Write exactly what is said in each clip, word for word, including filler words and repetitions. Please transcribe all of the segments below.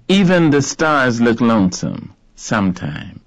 Even the stars look lonesome sometime.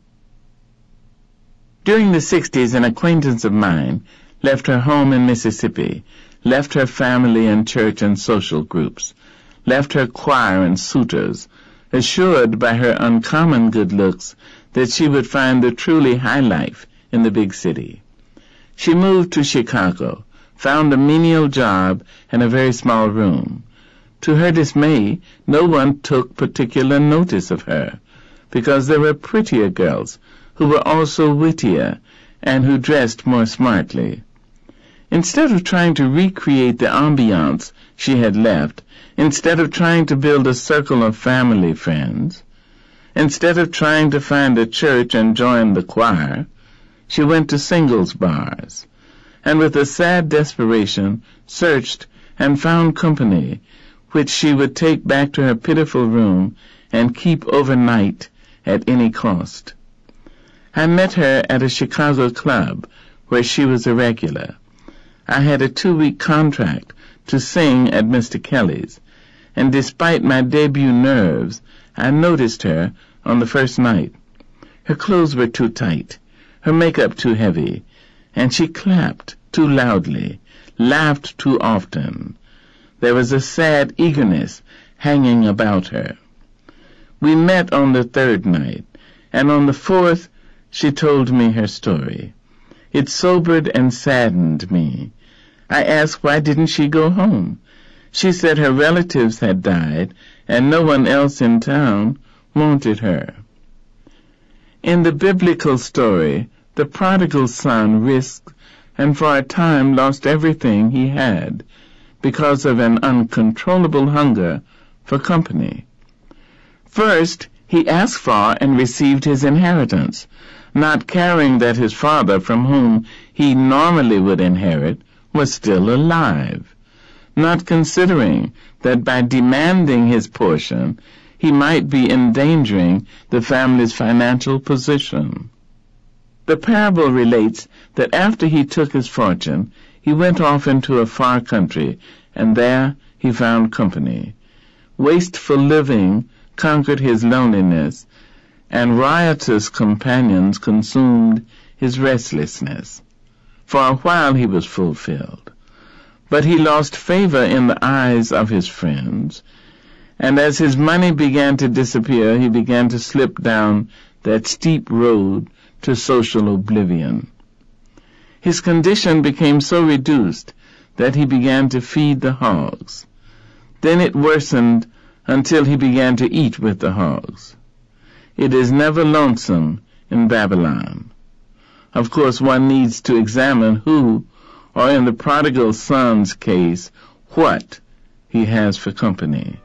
During the sixties, an acquaintance of mine left her home in Mississippi, left her family and church and social groups, left her choir and suitors, assured by her uncommon good looks that she would find the truly high life in the big city. She moved to Chicago, found a menial job and a very small room. To her dismay, no one took particular notice of her, because there were prettier girls who were also wittier and who dressed more smartly. Instead of trying to recreate the ambiance she had left, instead of trying to build a circle of family friends, instead of trying to find a church and join the choir, she went to singles bars, and with a sad desperation searched and found company, which she would take back to her pitiful room and keep overnight at any cost. I met her at a Chicago club where she was a regular. I had a two-week contract to sing at Mister Kelly's, and despite my debut nerves, I noticed her on the first night. Her clothes were too tight, her makeup too heavy, and she clapped too loudly, laughed too often. There was a sad eagerness hanging about her. We met on the third night, and on the fourth she told me her story. It sobered and saddened me. I asked why didn't she go home. She said her relatives had died, and no one else in town wanted her. In the biblical story, the prodigal son risked and for a time lost everything he had because of an uncontrollable hunger for company. First, he asked for and received his inheritance, not caring that his father, from whom he normally would inherit, was still alive, not considering that by demanding his portion, he might be endangering the family's financial position. The parable relates that after he took his fortune, he went off into a far country, and there he found company. Wasteful living conquered his loneliness, and riotous companions consumed his restlessness. For a while he was fulfilled, but he lost favor in the eyes of his friends, and as his money began to disappear, he began to slip down that steep road to social oblivion. His condition became so reduced that he began to feed the hogs. Then it worsened until he began to eat with the hogs. It is never lonesome in Babylon. Of course, one needs to examine who, or in the prodigal son's case, what he has for company.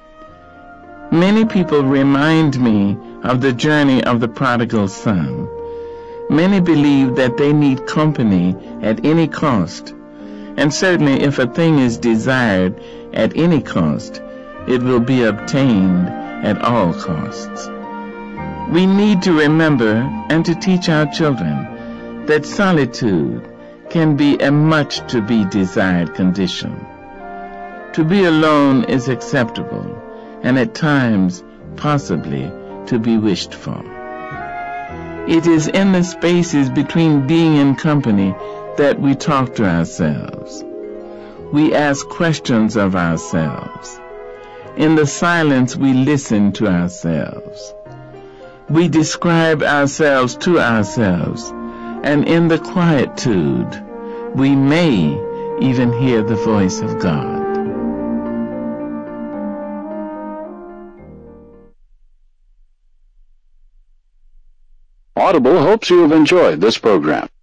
Many people remind me of the journey of the prodigal son. Many believe that they need company at any cost, and certainly if a thing is desired at any cost, it will be obtained at all costs. We need to remember and to teach our children that solitude can be a much to be desired condition. To be alone is acceptable, and at times possibly to be wished for. It is in the spaces between being in company that we talk to ourselves. We ask questions of ourselves. In the silence we listen to ourselves. We describe ourselves to ourselves, and in the quietude we may even hear the voice of God. Audible hopes you have enjoyed this program.